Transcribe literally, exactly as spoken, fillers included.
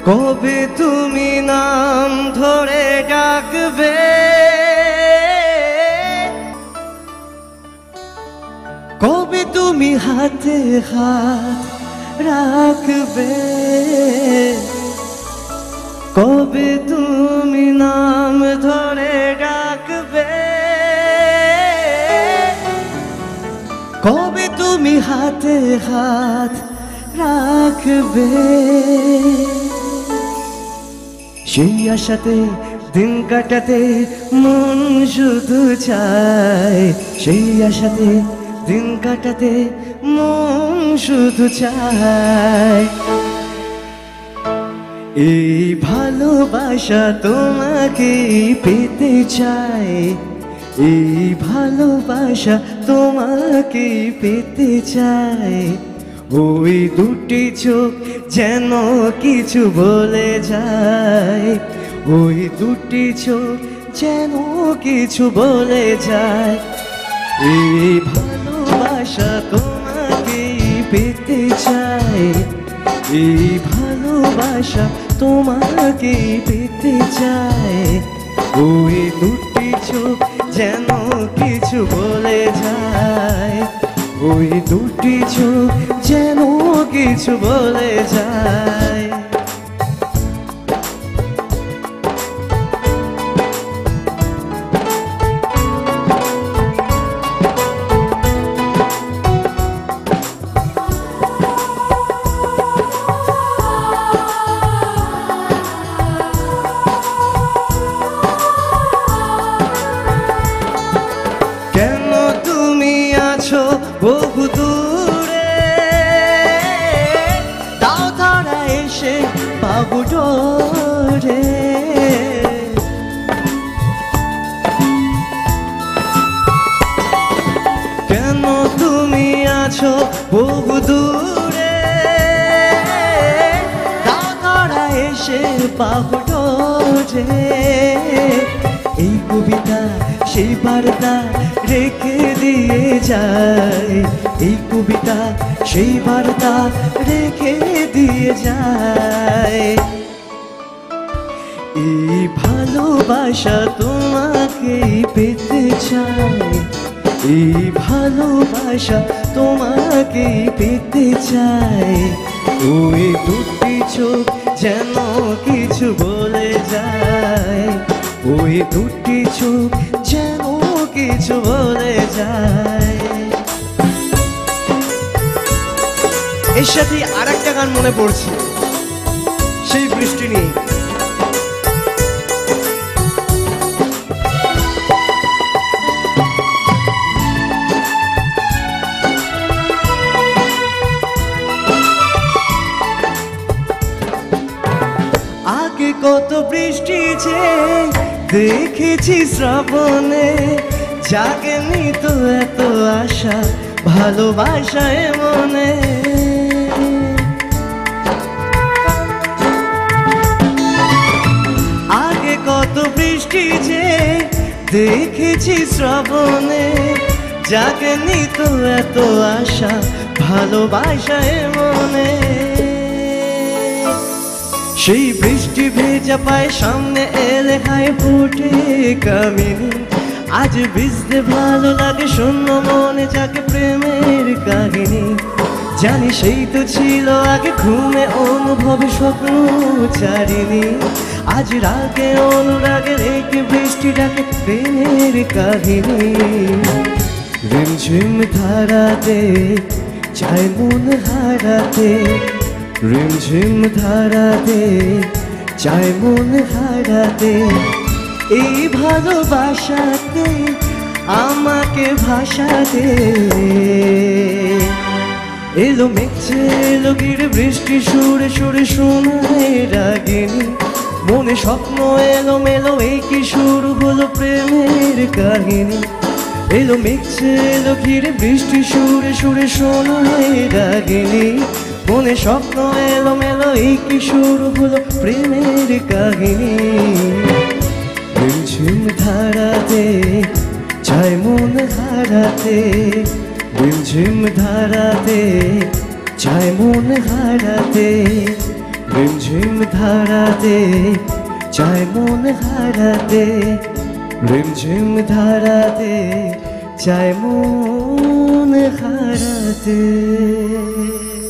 কবে তুমি নাম ধরে ডাকবে, কবে তুমি হাতে হাত রাখবে, কবে তুমি নাম ধরে ডাকবে, কবে তুমি হাতে হাত রাখবে। সেই আশাতে দিন কাটাতে মন শুধু চায়, সেই আশাতে দিন কাটাতে মন শুধু চায়। এই ভালোবাসা তোমাকে পেতে চায়, এই ভালোবাসা তোমাকে পেতে চায়। ওই দুটি চোখ যেন কিছু বলে যায়, ওই দুটি চোখ যেন কিছু বলে যায়। এই ভালোবাসা তোমাকে পেতে চায়, এই ভালোবাসা তোমাকে পেতে চায়। ওই দুটি চোখ যেন কিছু বলে যায়, ওই দুটি চোখ যেন কিছু বলে যায়। কেন তুমি আছো বহু দূরে, তাও তারা এসে পাবো ডোরে। কেন তুমি আছো বহু দূরে, তাও তারা এসে পাবো ডোরে। এই কবিতা সেই বার্তা রেখে দিয়ে যায়, এই কবিতা সেই বার্তা রেখে দিয়ে যায়। এই ভালোবাসা তোমাকে পেতে চায়, এই ভালোবাসা তোমাকে পেতে চায়। ওই দুটি চোখ যেন কিছু বলে যায়, ওই দুটি চোখ যেন কিছু বলে যায়। এর সাথে আর একটা গান মনে পড়ছে, সেই বৃষ্টি নিয়ে। আগে কত বৃষ্টি যে দেখেছি শ্রাবণে, জাগেনি তো এত আশা ভালোবাসায় মনে। আগে কত বৃষ্টি যে দেখেছি শ্রাবণে, জাগেনি তো এত আশা ভালোবাসায় মনে। সেই বৃষ্টি ভেজা পায় সামনে এলে হায় ফুটে কামিনী। আজ ভিজতে ভালো লাগে শূন্য মনে যাকে প্রেমের কাহিনী। জানি সেই তো ছিল আগে ঘুমে অনুভবে স্বপ্ন চারিনি। আজ রাগে অনুরাগে রেখে বৃষ্টি ডাকে প্রেমের কাহিনী। রিমঝিম ধারাতে চায় মন হারাতে, রিমঝিম ধারাতে চায় মন হারাতে। এই ভালোবাসাতে আমাকে ভাসাতে এলো মেঘে এলো গিরে বৃষ্টি সুরে সুরে শোনায় রাগিনী। মনে স্বপ্ন এলো মেলো এই কি শুরু হলো প্রেমের কাহিনী। এলো মেঘে এলো ঘিরে বৃষ্টি সুরে সুরে শোনায় রাগিনী। মনে স্বপ্ন এলো মেলো এই কি শুরু হলো প্রেমের কাহিনী। রিমঝিম ধারাতে চায় মন হারাতে, রিমঝিম ধারাতে চায় মন হারাতে। রিমঝিম রিমঝিম ধারাতে চায় মন হারাতে, রিমঝিম ধারাতে চায় মন হারাতে।